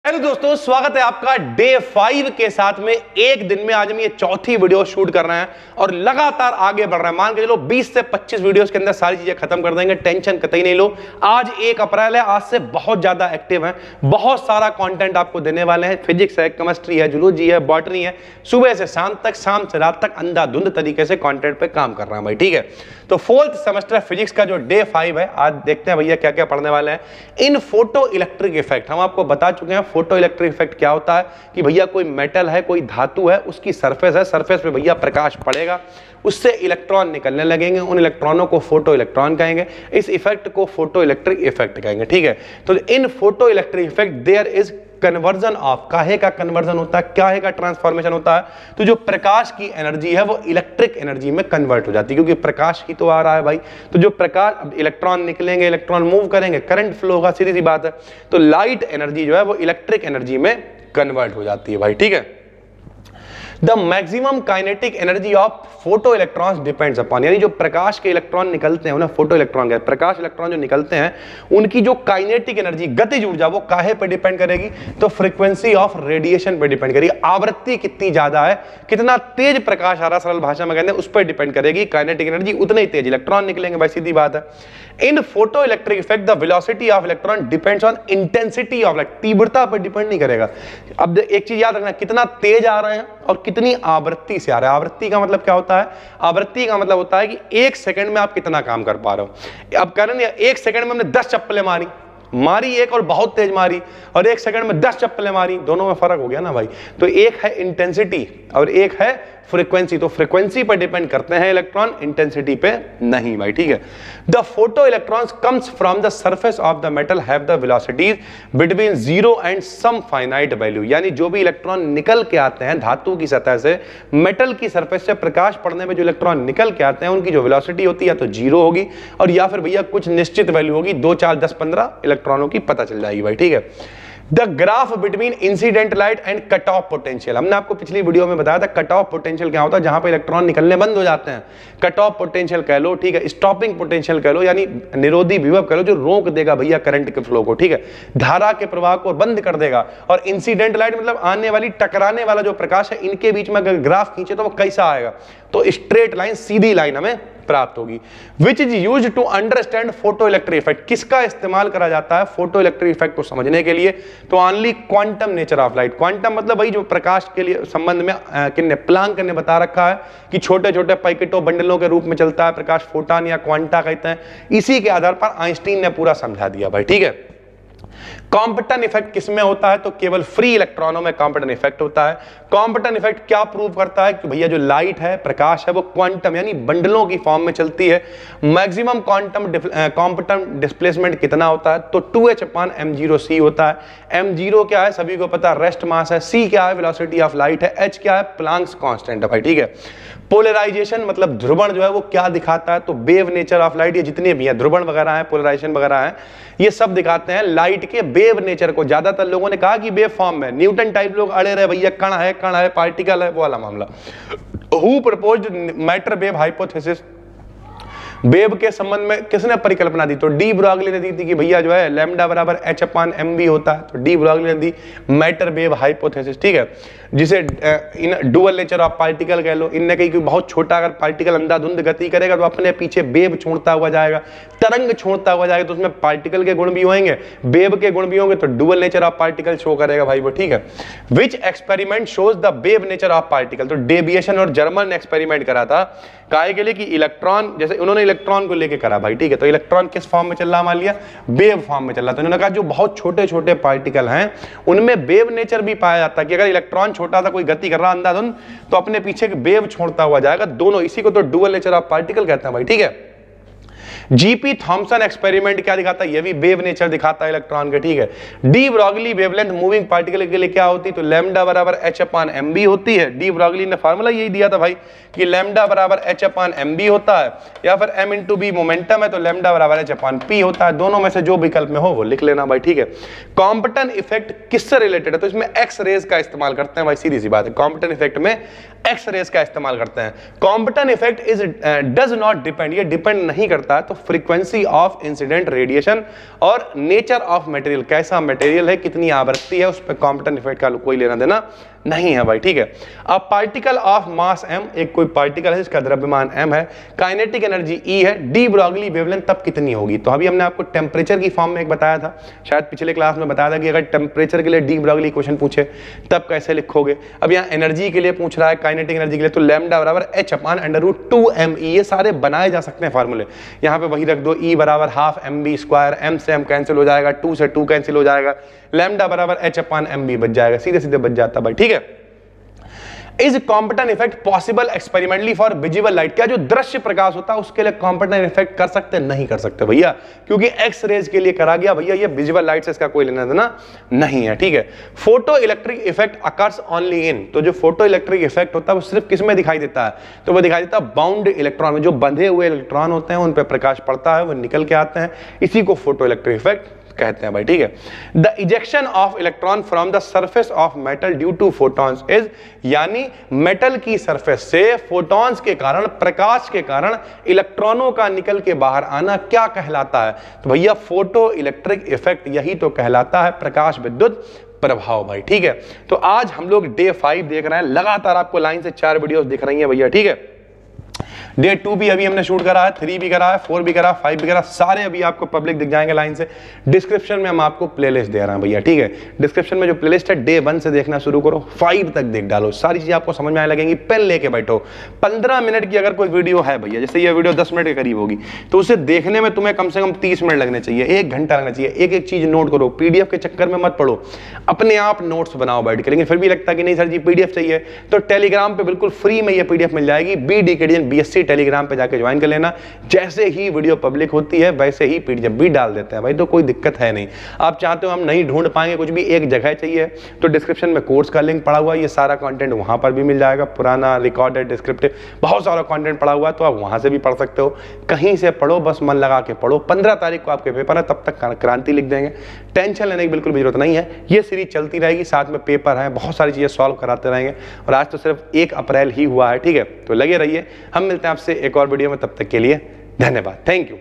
Hello दोस्तों, स्वागत है आपका डे 5 के साथ में। एक दिन में आज हम ये चौथी वीडियो शूट कर रहे हैं और लगातार आगे बढ़ रहे हैं। मान के चलो 20 से 25 वीडियोस के अंदर सारी चीजें खत्म कर देंगे, टेंशन कतई नहीं लो। आज 1 अप्रैल है, आज से बहुत ज्यादा एक्टिव है, बहुत सारा कंटेंट आपको देने वाले हैं। फिजिक्स है, केमिस्ट्री है, जूलॉजी है, बॉटनी है, सुबह से शाम तक, शाम से रात तक अंधाधुंध तरीके से कंटेंट पे काम कर रहे हैं भाई, ठीक है। तो 4th सेमेस्टर फिजिक्स का जो डे 5 है, आज देखते हैं भैया क्या क्या पढ़ने वाले हैं। इन फोटो इलेक्ट्रिक इफेक्ट हम आपको बता चुके हैं। फोटो इलेक्ट्रिक इफेक्ट क्या होता है कि भैया कोई मेटल है, कोई धातु है, उसकी सरफेस है, सरफेस पे भैया प्रकाश पड़ेगा, उससे इलेक्ट्रॉन निकलने लगेंगे, उन इलेक्ट्रॉनों को फोटो इलेक्ट्रॉन कहेंगे। इस इफेक्ट को फोटो इलेक्ट्रिक इफेक्ट कहेंगे, ठीक है। तो in photo electric effect there is conversion of, काहे का कन्वर्जन होता है, काहे का ट्रांसफॉर्मेशन होता है। तो जो प्रकाश की एनर्जी है वो इलेक्ट्रिक एनर्जी में कन्वर्ट हो जाती है, क्योंकि प्रकाश ही तो आ रहा है भाई। तो जो प्रकाश, अब इलेक्ट्रॉन निकलेंगे, इलेक्ट्रॉन मूव करेंगे, करंट फ्लो होगा, सीधी सी बात है। तो लाइट एनर्जी जो है वो इलेक्ट्रिक एनर्जी में कन्वर्ट हो जाती है भाई, ठीक है। The maximum kinetic energy of photo electrons depends upon, यानी जो प्रकाश के इलेक्ट्रॉन निकलते हैं उन्हें फोटो इलेक्ट्रॉन कहते हैं। प्रकाश इलेक्ट्रॉन जो निकलते हैं उनकी जो काइनेटिक एनर्जी, गतिज ऊर्जा, वो काहे पे डिपेंड करेगी? तो फ्रीक्वेंसी ऑफ रेडिएशन पे डिपेंड करेगी। आवृत्ति कितनी ज्यादा है, कितना तेज प्रकाश आ रहा, सरल भाषा में कहते हैं, उस पर डिपेंड करेगी। काइनेटिक एनर्जी उतने ही तेज इलेक्ट्रॉन निकलेंगे भाई, सीधी बात है। In photo electric effect the velocity of electron depends on intensity of light, तीव्रता पर डिपेंड नहीं करेगा। अब एक चीज याद रखना, कितना तेज आ रहे हैं और कितनी आवृत्ति से आ रहा है। आवृत्ति का मतलब क्या होता है? आवृत्ति का मतलब होता है कि 1 सेकंड में आप कितना काम कर पा रहे हो। अब कह रहे हैं 1 सेकंड में हमने 10 चप्पलें मारी एक और बहुत तेज मारी, और 1 सेकंड में 10 चप्पलें मारी, दोनों में फर्क हो गया ना भाई। तो एक है इंटेंसिटी और एक है फ्रीक्वेंसी। तो फ्रीक्वेंसी पर डिपेंड करते हैं इलेक्ट्रॉन, इंटेंसिटी पे नहीं भाई, ठीक है। The photo electrons comes from the surface of the metal have the velocities between 0 and some finite value, यानी जो भी इलेक्ट्रॉन निकल के आते हैं धातु की सतह से, मेटल की सरफेस से प्रकाश पड़ने में जो इलेक्ट्रॉन निकल के आते हैं उनकी जो वेलोसिटी होती है तो 0 होगी, और या फिर भैया कुछ निश्चित वैल्यू होगी, 2, 4, 10, 15 इलेक्ट्रॉनों की पता चल जाएगी भाई, ठीक है। The graph between incident light and cut off potential, हमने आपको पिछली वीडियो में बताया था कट ऑफ पोटेंशियल क्या होता है, जहां पे इलेक्ट्रॉन निकलने बंद हो जाते हैं। कट ऑफ पोटेंशियल कह लो, ठीक है, स्टॉपिंग पोटेंशियल कह लो, यानी निरोधी विभव कह लो, जो रोक देगा भैया करंट के फ्लो को, ठीक है, धारा के प्रवाह को बंद कर देगा। और इंसिडेंट लाइट मतलब आने वाली, टकराने वाला जो प्रकाश है, इनके बीच में अगर ग्राफ खींचे तो वो कैसा आएगा? तो स्ट्रेट लाइन, सीधी लाइन हमें प्राप्त होगी। Which is use to understand photo electric effect, किसका इस्तेमाल करा जाता है फोटो इलेक्ट्रिक इफेक्ट को समझने के लिए? तो only quantum nature of light. Quantum मतलब भाई जो प्रकाश के लिए संबंध में किन्ने प्लांक ने बता रखा है कि छोटे छोटे पैकेटों, बंडलों के रूप में चलता है प्रकाश, फोटॉन या क्वांटा कहते हैं। इसी के आधार पर आइंस्टीन ने पूरा समझा दिया भाई, ठीक है। कॉम्पटन इफेक्ट किसमें होता है? तो केवल फ्री इलेक्ट्रॉनों में कॉम्पटन इफेक्ट होता है। कॉम्पटन इफेक्ट क्या प्रूव करता है? कि भैया जो लाइट है, प्रकाश है, वो क्वांटम यानी बंडलों की फॉर्म में चलती है। मैक्सिमम कॉम्पटन डिस्प्लेसमेंट कितना होता है? तो 2h/m0c होता है। m0 क्या है? सभी को पता है, रेस्ट मास है। c क्या है? वेलोसिटी ऑफ लाइट है। h क्या है? प्लांक्स कांस्टेंट है भाई, ठीक है। पोलराइजेशन मतलब ध्रुवण जो है वो क्या दिखाता है? तो वेव नेचर ऑफ लाइट, ये जितने भी हैं ध्रुवण वगैरह हैं, पोलराइजेशन वगैरह हैं, ये सब दिखाते हैं लाइट के वेव नेचर को। ज्यादातर लोगों ने कहा कि वेव फॉर्म में, न्यूटन टाइप लोग अड़े रहे भैया कण है, पार्टिकल है, वो वाला मामला। Who proposed matter wave hypothesis, wave के संबंध में किसने परिकल्पना दी? तो डी ब्रॉगली ने दी थी कि भैया जो है लैम्डा बराबर h/mv होता है। तो डी ब्रॉगली ने दी मैटर वेव हाइपोथेसिस, ठीक है, जिसे इन डुअल नेचर ऑफ पार्टिकल कह लो। इनने कही कि बहुत छोटा अगर पार्टिकल अंधाधुंध गति करेगा तो अपने पीछे वेव छोड़ता हुआ जाएगा, तरंग छोड़ता हुआ जाएगा, तो उसमें पार्टिकल के गुण भी होंगे, वेव के गुण भी होंगे, तो dual nature of particle show करेगा भाई वो, ठीक है। Which experiment shows the wave nature of particle? तो डेविएशन और जर्मन ने एक्सपेरिमेंट करा था, काहे के लिए? कि इलेक्ट्रॉन, जैसे उन्होंने इलेक्ट्रॉन को लेके करा भाई, ठीक है। तो इलेक्ट्रॉन किस फॉर्म में चल रहा, मान लिया वेव फॉर्म में चल रहा। तो उन्होंने कहा जो बहुत छोटे छोटे पार्टिकल हैं उनमें वेव नेचर भी पाया जाता है, कि अगर इलेक्ट्रॉन छोटा सा कोई गति कर रहा अंधाधुंध तो अपने पीछे वेव छोड़ता हुआ जाएगा, दोनों। इसी को तो डुअल नेचर ऑफ पार्टिकल कहते हैं भाई, ठीक है। जीपी थॉमसन एक्सपेरिमेंट क्या दिखाता है? ये भी वेव नेचर दिखाता है इलेक्ट्रॉन के, ठीक है। De Broglie wavelength moving particle के लिए क्या होती है? तो लैम्डा बराबर h/mv होती है। डी ब्रॉगली ने फार्मूला यही दिया था भाई कि लैम्डा बराबर h/mv होता है, या फिर m × b मोमेंटम है तो लैम्डा बराबर h/p होता है। दोनों में से जो विकल्प में हो वो लिख लेना भाई, ठीक है। कॉम्पटन इफेक्ट किससे रिलेटेड है? तो इसमें एक्स रेज का इस्तेमाल करते हैं भाई, सीधी सी बात है। कॉम्पटन इफेक्ट में एक्स रेज का इस्तेमाल करते हैं। Compton effect is does not depend, ये डिपेंड नहीं करता है तो फ्रीक्वेंसी ऑफ इंसिडेंट रेडिएशन और नेचर ऑफ मटेरियल, कैसा मटेरियल है, कितनी आवृत्ति है, उस पर कॉम्पिटेंट इफेक्ट का कोई लेना देना नहीं है भाई, ठीक है। अब पार्टिकल ऑफ मास m, एक कोई पार्टिकल है जिसका द्रव्यमान m है, काइनेटिक एनर्जी E है, डी ब्रॉगली वेवलेंथ तब कितनी होगी। तो अभी हमने आपको टेम्परेचर की फॉर्म में एक बताया था, शायद पिछले क्लास में बताया था कि अगर टेम्परेचर के लिए डी ब्रॉगली इक्वेशन पूछे तब कैसे लिखोगे। अब यहाँ एनर्जी के लिए पूछ रहा है, काइनेटिक एनर्जी के लिए, तो लैम्डा बराबर h/√2me, ये सारे बनाए जा सकते हैं फार्मूले, यहाँ पे वही रख दो, E बराबर हाफ mv², m से m कैंसिल हो जाएगा, 2 से 2 कैंसिल हो जाएगा, लैम्डा बराबर h/mv बच जाएगा, सीधे सीधे बच जाता भाई, ठीक है। Is Compton effect possible experimentally for visible light, क्या जो दृश्य प्रकाश होता है उसके लिए कॉम्पिटेंट इफेक्ट कर सकते हैं? नहीं कर सकते भैया, क्योंकि एक्स रेज के लिए करा गया भैया, ये विजिबल लाइट से इसका कोई लेना देना नहीं है, ठीक है। Photo electric effect occurs only in, तो जो फोटो इलेक्ट्रिक इफेक्ट होता है वो सिर्फ किस में दिखाई देता है? तो वो दिखाई देता है बाउंड इलेक्ट्रॉन में, जो बंधे हुए इलेक्ट्रॉन होते हैं उन पर प्रकाश पड़ता है, वो निकल के आते हैं, इसी को फोटो इलेक्ट्रिक इफेक्ट कहते हैं भाई, ठीक है। The ejection of electron from the surface of metal due to photons is, यानी मेटल की सरफेस से फोटॉन्स के कारण, प्रकाश के कारण इलेक्ट्रॉनों का निकल के बाहर आना क्या कहलाता है? तो भैया फोटो इलेक्ट्रिक इफेक्ट, यही तो कहलाता है प्रकाश विद्युत प्रभाव भाई, ठीक है। तो आज हम लोग डे 5 देख रहे हैं, लगातार आपको लाइन से 4 वीडियोस दिख रही हैं भैया, ठीक है। डे 2 भी अभी हमने शूट करा है, 3 भी करा है, 4 भी करा, 5 भी करा, सारे अभी आपको पब्लिक दिख जाएंगे लाइन से। डिस्क्रिप्शन में हम आपको प्लेलिस्ट दे रहे हैं भैया, ठीक है। डिस्क्रिप्शन में जो प्लेलिस्ट है डे 1 से देखना शुरू करो, 5 तक देख डालो, सारी चीजें आपको समझ में आने लगेंगी। पेन लेके बैठो, 15 मिनट की अगर कोई वीडियो है भैया, जैसे ये वीडियो 10 मिनट के करीब होगी, तो उसे देखने में तुम्हें कम से कम 30 मिनट लगने चाहिए, 1 घंटा लगना चाहिए। एक एक चीज नोट करो, पीडीएफ के चक्कर में मत पढ़ो, अपने आप नोट्स बनाओ बैठ के। लेकिन फिर भी लगता कि नहीं सर जी पीडीएफ चाहिए, तो टेलीग्राम पे बिल्कुल फ्री में ये पीडीएफ मिल जाएगी, BDKDN BSc टेलीग्राम पे जाके ज्वाइन कर लेना। जैसे ही वीडियो पब्लिक होती है वैसे ही पीडीएफ भी डाल देते हैं भाई, तो कोई दिक्कत है नहीं। आप चाहते हो हम नहीं ढूंढ पाएंगे कुछ भी, एक जगह चाहिए, तो डिस्क्रिप्शन में कोर्स का लिंक पड़ा हुआ है, ये सारा कंटेंट वहां पर भी मिल जाएगा, पुराना, रिकॉर्डेड, डिस्क्रिप्टिव, बहुत सारा कंटेंट पड़ा हुआ है, तो आप वहां से भी पढ़ सकते हो। कहीं से पढ़ो, बस मन लगा के पढ़ो। 15 तारीख को आपके पेपर है, तब तक क्रांति लिख देंगे, टेंशन लेने की बिल्कुल भी जरूरत नहीं है। ये सीरीज चलती रहेगी, साथ में पेपर है, बहुत सारी चीजें सॉल्व कराते रहेंगे। और आज तो सिर्फ 1 अप्रैल ही हुआ है, ठीक है, तो लगे रहिए। हम मिलते हैं आपसे एक और वीडियो में, तब तक के लिए धन्यवाद, थैंक यू।